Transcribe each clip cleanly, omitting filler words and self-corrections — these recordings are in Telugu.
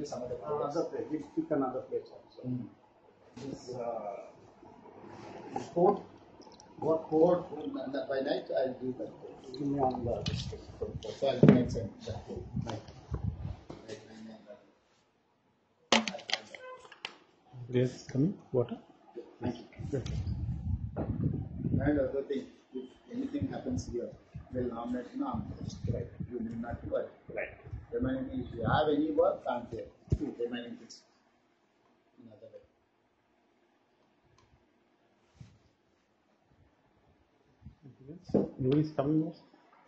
some other Other place. We pick another place also. This code, what code? By night I'll give that code. Give me on the district. So I'll connect that code. Yes, coming. Water. Thank you. And other thing, if anything happens here, we'll nominate right. You need not to work. Right. Remaining, if you have any work, I'm there. Remaining things. Another way. Louis coming was?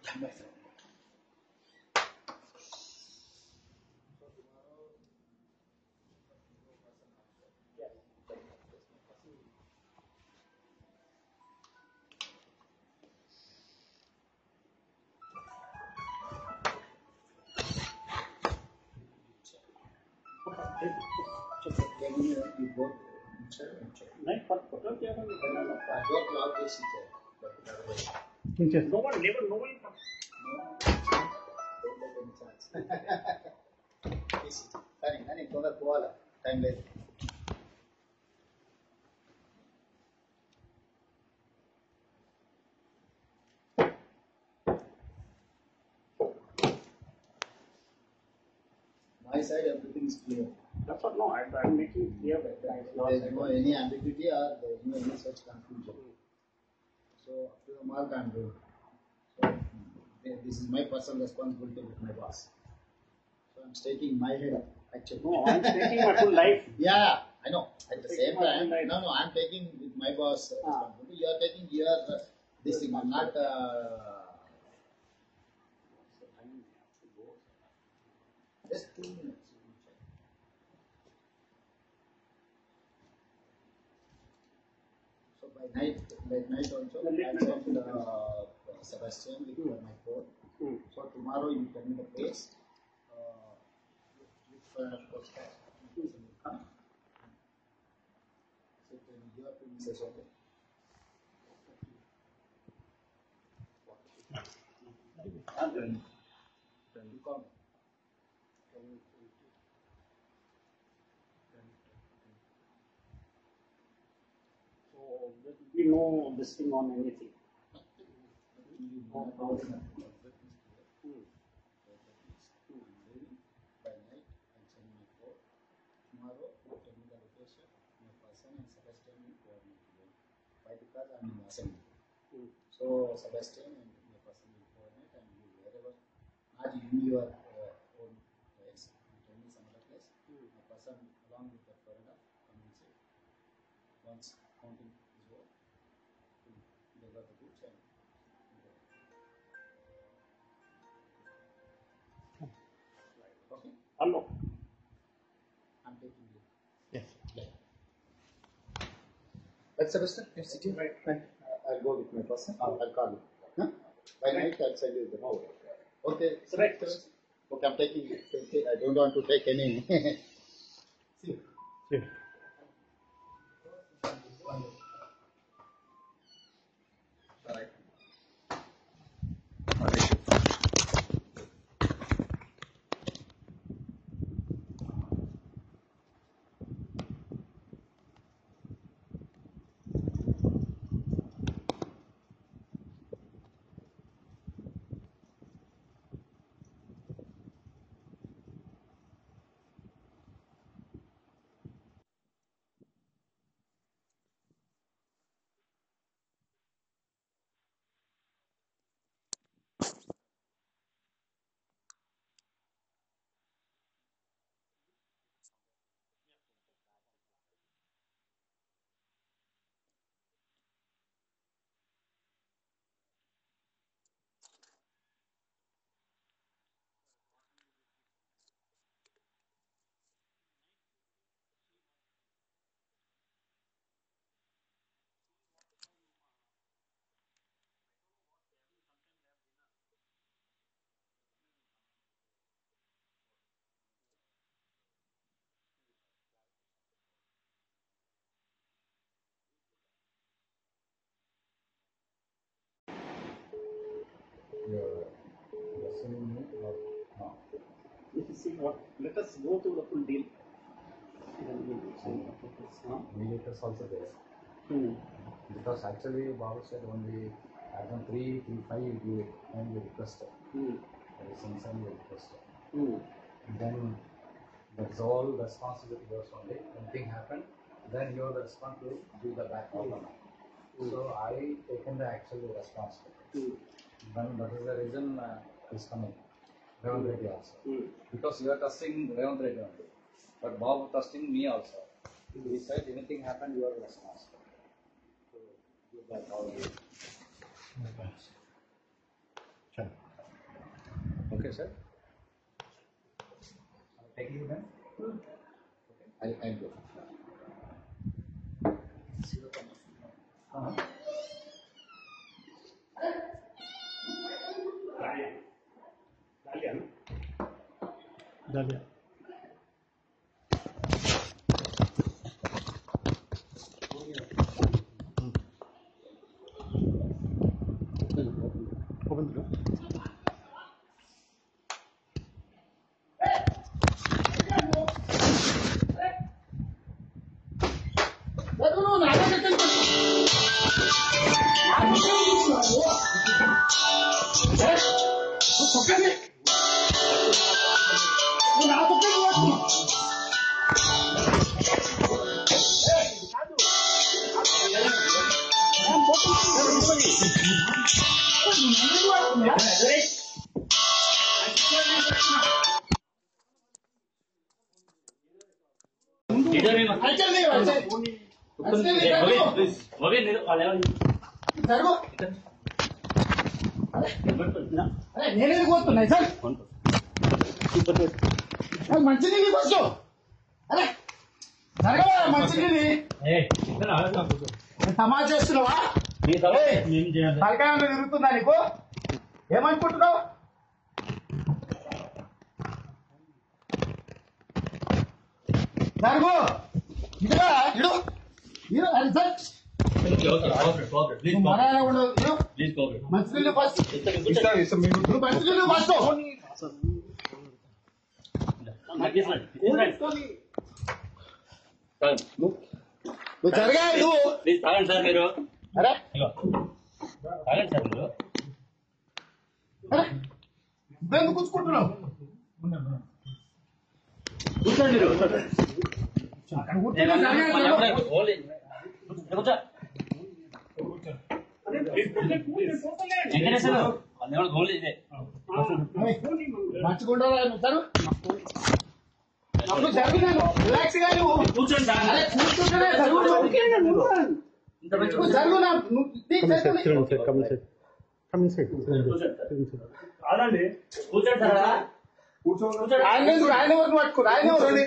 You both Night what photo क्या करना? I don't log this No one, never, no one. Don't let any chance. Yes. Nani, toda koala. Time late. My side, everything is clear. That's what. No, I'm making it clear that there is no any ambiguity or there is no any such confusion. So up to the mark I'm doing. So this is my personal responsibility with my boss. So I'm staking my head up actually. No, I'm taking my full life. Yeah, I know. At the same time, no, I'm taking with my boss responsibility. You are taking your this thing. I'm not. Just 2 minutes. So by night also, I sent Sebastian with my code. So tomorrow you tell me the place. Which postcard you come. So you have to say okay. Then you come. So there will be no this thing on anything. No problem. By night, I'll send my code. Tomorrow, tell me the location, my person, and Sebastian will coordinate together. Why? Because I'm in assembly. So Sebastian and my person will coordinate, and you wherever, not in your own place, you tell me some other place. My person, along with the Florida, come and say. Once counting is over, they got the goods and go. Okay? Hello. I'm taking you. Yes. Let's Sebastian, you sit here. Right. I'll go with my person. I'll call you. Huh? By night, I'll send you the code. Okay. Right. Okay, I'm taking it. Okay, I don't want to take any. See you. Yeah. Alright. You're listening me or not? See what? Let us go through the full deal. Mediators also there. Because actually Babu said only item 3, 3, 5 you give it and you request it. There is some you request it. Then that's all responsibility goes only. Anything happened, then you are the responsible to do the back order. So I taken the actual responsibility. Then that is the reason is coming. Revant Reddy also. Because you are testing Revant Reddy only. But Babu testing me also. He said anything happened, you are responsible. So do that order. Okay, sir. Take you then. I'll go. Dalia. Open the door. నేనేది పోతున్నాయి సార్ మంచినీళ్ళు ఫస్ట్ అరే జరగవా మంచినీళ్ళు తమాషా చేస్తున్నావా తలకాయ తిరుగుతుందా నీకు ఏమనుకుంటున్నావు జరుగు ఇదిగా ఇడు ఇడు అది సార్ మంచినీళ్ళు ఫస్ట్ మంచినీళ్ళు ఫస్ట్ నువ్వు జరగా నువ్వు తాగండి సార్ మీరు అరే తాగండి సార్ మీరు అరే ఇద్దరు కూర్చుకుంటున్నావు కూర్చోండి మీరు మంచిగుండా సార్ అప్పుడు జరుగుతాను రిలాక్స్ గా నువ్వు కూర్చోండి సార్ కూర్చుంటేనే జరుగు జరుగు కాదండి కూర్చోండి సార్ ఆయన ఎవరిని పట్టుకో ఆయన ఎవరు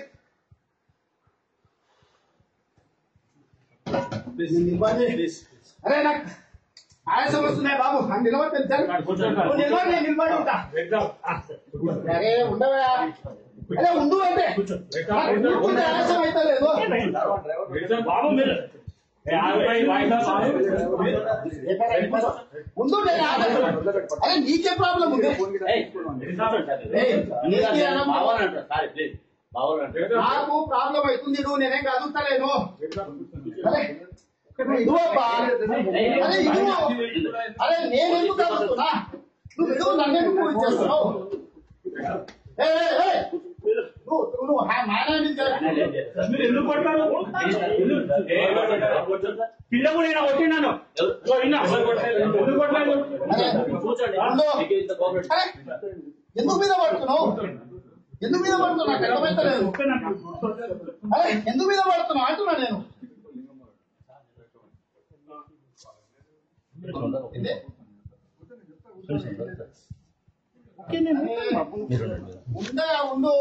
అరే నాకు ఆయాసం వస్తున్నాయి బాబు అని నిలబడి నిలబడి ఉంటా అరే ఉండవా అరే ఉండు అంటే ఆయాసం అయితే లేదు బాబు మీరు ఉండు అరే నీకే ప్రాబ్లం ఉంది నాకు ప్రాబ్లం అవుతుంది నువ్వు నేనేం కదులుతలేను అరే ఇదిగోప్పా అరే ఇదిగో అరే నేను ఎందుకు కదులుతున్నా నువ్వు ఎందుకు నన్ను ఎందుకు ఇచ్చేస్తున్నావు నువ్వు మీరు ఎందుకు కొట్టారు పిల్ల కూడా ఇలా కొట్టినాను ఎందుకు కొట్టలేదు ఎందుకు మీద పడుతున్నావు ఎందుకు మీద పడుతున్నావు నాకు అర్థమైతలేదు అరే ఎందుకు మీద పడుతున్నావు అంటున్నా నేను ఉందా ఉండు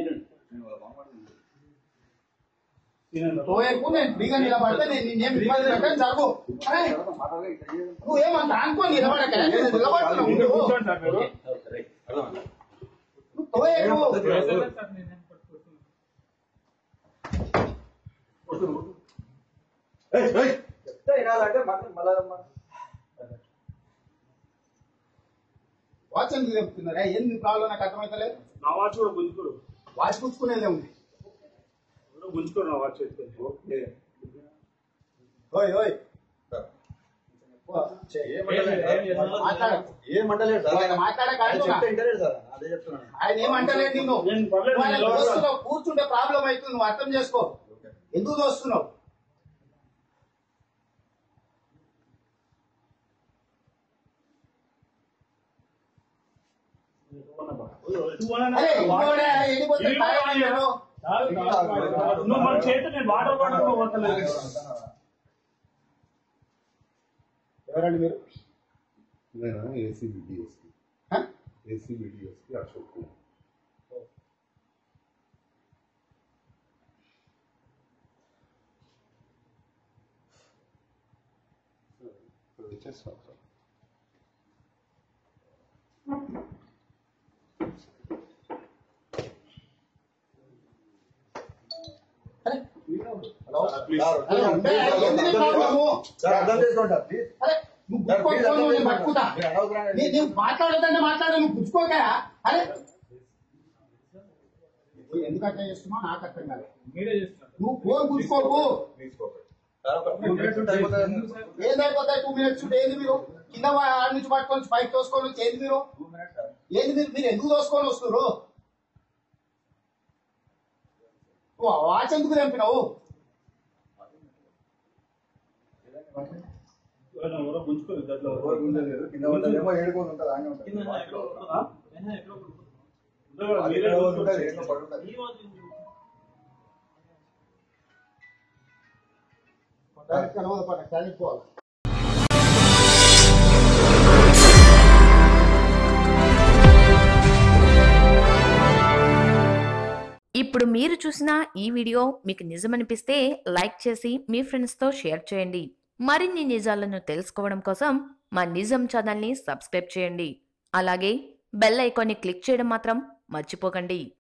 ఎక్కువ నేను ఫ్రీగా నిలబడితే నేనేం ఇబ్బంది పెట్టాను జరుగు అరే నువ్వేమంత అనుకో నిలబడక నిలబడుతున్నావు వాచ్ ఎందుకు చెప్తున్నారా? ఏంది ప్రాబ్లం నాకు అర్థమవుతలేదు. నా వాచ్ కూడా గుంజుకోరు. వాచ్ పుచ్చుకునేదే ఉంది. గుంజుకోరు నా వాచ్ చెప్తాను. ఓయ్ ఓయ్ ఆయన ఏమంటలేదు నిన్ను. కూర్చుంటే ప్రాబ్లం అవుతుంది, నువ్వు అర్థం చేసుకో. ఎందుకు దోస్తున్నావు? నువ్వు మన చేతి నేను వాటర్ పడలేదు. ఎవరండి మీరు? నేను ఏసీబీడీఎస్కి అశోక్ కుమార్. చేస్తాను సార్. మాట్లాడదంటే మాట్లాడ, నువ్వు పుచ్చుకోగా. అరే ఎందుకంటే చేస్తున్నావు నాకు అర్థం కాదు. నువ్వు ఫోన్ పుచ్చుకోకు. ఏదైపోతాయి 2 minutes ఏంది మీరు? కింద ఆడ నుంచి పట్టుకొని పైకి తోసుకొని ఏంది మీరు? మీరు ఎందుకు తోసుకొని వస్తున్నారు? వాచ్ ఎందుకు తెంపినావు? పోవాలి. ఇప్పుడు మీరు చూసిన ఈ వీడియో మీకు నిజమనిపిస్తే లైక్ చేసి మీ ఫ్రెండ్స్తో షేర్ చేయండి. మరిన్ని నిజాలను తెలుసుకోవడం కోసం మా నిజం ఛానల్ని సబ్స్క్రైబ్ చేయండి. అలాగే బెల్ ఐకాన్ని క్లిక్ చేయడం మాత్రం మర్చిపోకండి.